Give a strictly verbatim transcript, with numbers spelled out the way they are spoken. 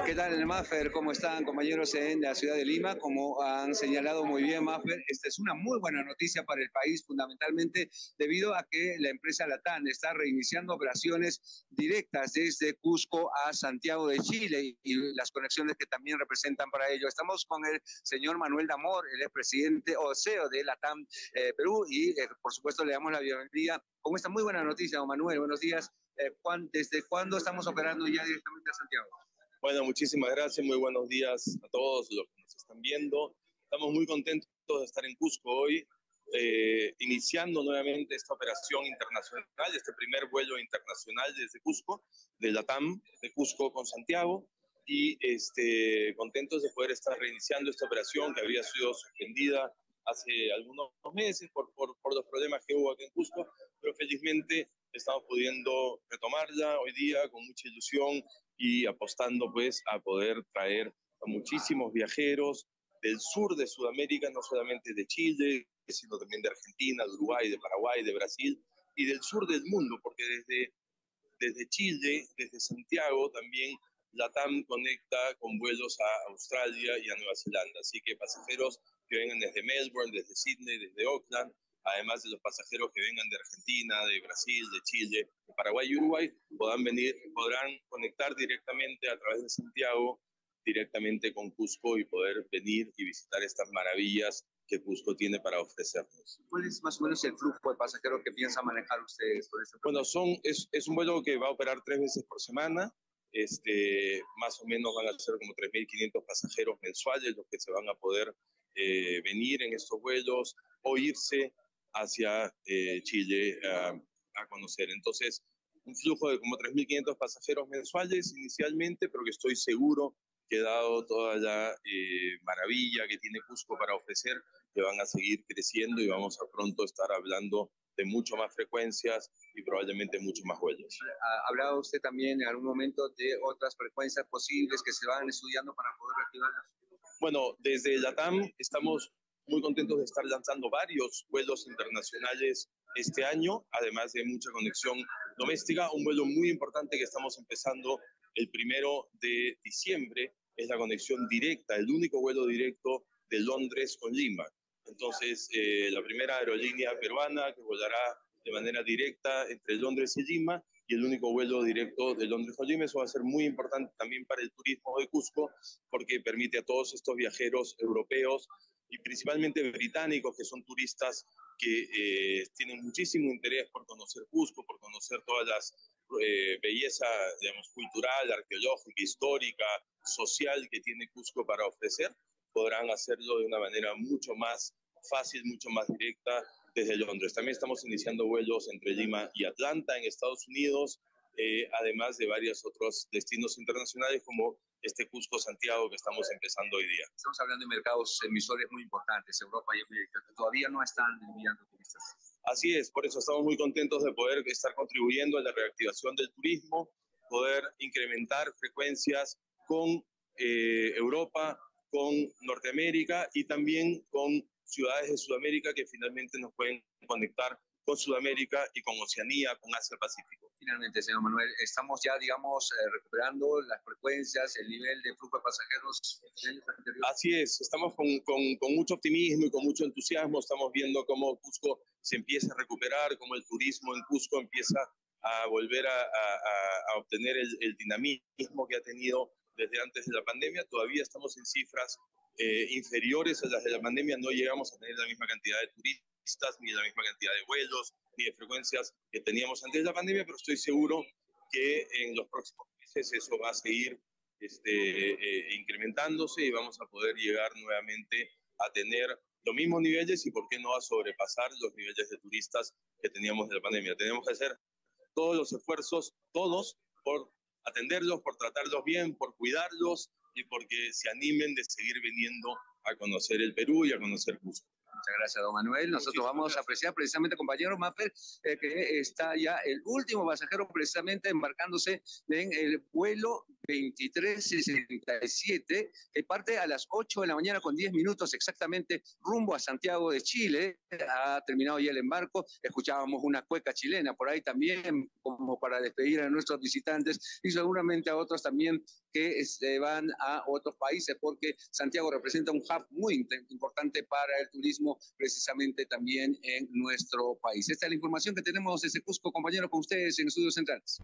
¿Qué tal, Maffer? ¿Cómo están, compañeros en la ciudad de Lima? Como han señalado muy bien, Maffer, esta es una muy buena noticia para el país, fundamentalmente debido a que la empresa Latam está reiniciando operaciones directas desde Cusco a Santiago de Chile y las conexiones que también representan para ello. Estamos con el señor Manuel Damor, el expresidente o C E O de Latam eh, Perú, y eh, por supuesto le damos la bienvenida con esta muy buena noticia, don Manuel. Buenos días. Eh, ¿Desde cuándo estamos operando ya directamente a Santiago? Bueno, muchísimas gracias, muy buenos días a todos los que nos están viendo. Estamos muy contentos de estar en Cusco hoy, eh, iniciando nuevamente esta operación internacional, este primer vuelo internacional desde Cusco, de Latam, de Cusco con Santiago, y este, contentos de poder estar reiniciando esta operación que había sido suspendida hace algunos meses por, por, por los problemas que hubo aquí en Cusco, pero felizmente estamos pudiendo retomarla hoy día con mucha ilusión y apostando pues a poder traer a muchísimos viajeros del sur de Sudamérica, no solamente de Chile, sino también de Argentina, de Uruguay, de Paraguay, de Brasil y del sur del mundo, porque desde, desde Chile, desde Santiago también Latam conecta con vuelos a Australia y a Nueva Zelanda, así que pasajeros que vengan desde Melbourne, desde Sydney, desde Auckland, además de los pasajeros que vengan de Argentina, de Brasil, de Chile, de Paraguay y Uruguay, podrán venir, podrán conectar directamente a través de Santiago, directamente con Cusco y poder venir y visitar estas maravillas que Cusco tiene para ofrecernos. ¿Cuál es más o menos el flujo de pasajeros que piensan manejar ustedes por este proyecto? Bueno, son, es, es un vuelo que va a operar tres veces por semana. Este, más o menos van a ser como tres mil quinientos pasajeros mensuales los que se van a poder eh, venir en estos vuelos o irse hacia eh, Chile uh, a conocer. Entonces, un flujo de como tres mil quinientos pasajeros mensuales inicialmente, pero que estoy seguro que dado toda la eh, maravilla que tiene Cusco para ofrecer, que van a seguir creciendo y vamos a pronto estar hablando de mucho más frecuencias y probablemente mucho más vuelos. ¿Hablaba usted también en algún momento de otras frecuencias posibles que se van estudiando para poder reactivarlas? Bueno, desde Latam estamos muy contentos de estar lanzando varios vuelos internacionales este año, además de mucha conexión doméstica. Un vuelo muy importante que estamos empezando el primero de diciembre es la conexión directa, el único vuelo directo de Londres con Lima. Entonces, eh, la primera aerolínea peruana que volará de manera directa entre Londres y Lima, y el único vuelo directo de Londres con Lima. Eso va a ser muy importante también para el turismo de Cusco, porque permite a todos estos viajeros europeos y principalmente británicos, que son turistas que eh, tienen muchísimo interés por conocer Cusco, por conocer todas las eh, belleza, digamos, cultural, arqueológica, histórica, social que tiene Cusco para ofrecer, podrán hacerlo de una manera mucho más fácil, mucho más directa desde Londres. También estamos iniciando vuelos entre Lima y Atlanta en Estados Unidos, eh, además de varios otros destinos internacionales como este Cusco-Santiago que estamos empezando hoy día. Estamos hablando de mercados emisores muy importantes, Europa y América, que todavía no están enviando turistas. Así es, por eso estamos muy contentos de poder estar contribuyendo a la reactivación del turismo, poder incrementar frecuencias con eh, Europa, con Norteamérica y también con ciudades de Sudamérica que finalmente nos pueden conectar con Sudamérica y con Oceanía, con Asia-Pacífico. Finalmente, señor Manuel, estamos ya, digamos, eh, recuperando las frecuencias, el nivel de flujo de pasajeros en años anteriores. Así es, estamos con, con, con mucho optimismo y con mucho entusiasmo, estamos viendo cómo Cusco se empieza a recuperar, cómo el turismo en Cusco empieza a volver a, a, a obtener el, el dinamismo que ha tenido desde antes de la pandemia. Todavía estamos en cifras eh, inferiores a las de la pandemia, no llegamos a tener la misma cantidad de turistas, ni la misma cantidad de vuelos, ni de frecuencias que teníamos antes de la pandemia, pero estoy seguro que en los próximos meses eso va a seguir este, eh, incrementándose y vamos a poder llegar nuevamente a tener los mismos niveles y por qué no a sobrepasar los niveles de turistas que teníamos de la pandemia. Tenemos que hacer todos los esfuerzos, todos, por atenderlos, por tratarlos bien, por cuidarlos y porque se animen de seguir viniendo a conocer el Perú y a conocer Cusco. Muchas gracias, don Manuel. Nosotros vamos a apreciar precisamente, compañero Mapper, eh, que está ya el último pasajero precisamente embarcándose en el vuelo veintitrés sesenta y siete, que parte a las ocho de la mañana con diez minutos exactamente rumbo a Santiago de Chile. Ha terminado ya el embarco. Escuchábamos una cueca chilena por ahí también, como para despedir a nuestros visitantes y seguramente a otros también que se van a otros países, porque Santiago representa un hub muy importante para el turismo precisamente también en nuestro país. Esta es la información que tenemos desde Cusco, compañero, con ustedes en Estudios Centrales.